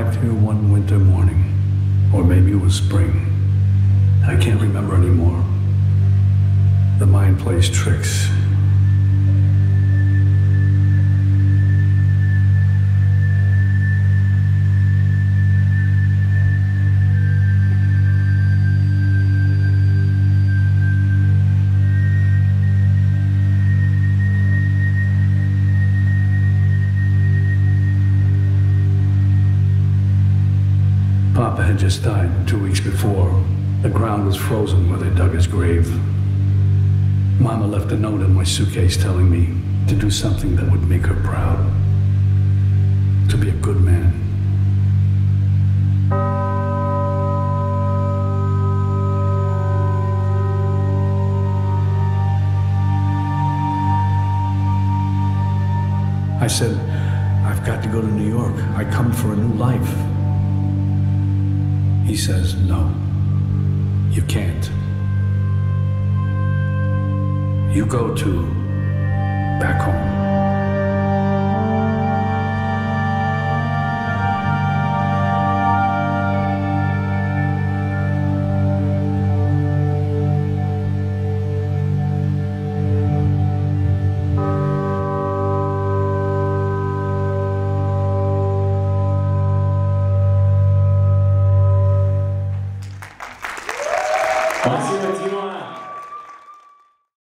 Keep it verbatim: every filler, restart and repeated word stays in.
arrived here one winter morning, or maybe it was spring. I can't remember anymore. The mind plays tricks. Papa had just died two weeks before. The ground was frozen where they dug his grave. Mama left a note in my suitcase telling me to do something that would make her proud. To be a good man. I said, I've got to go to New York. I come for a new life. He says, no, you can't. You go to back home. Спасибо, Тима.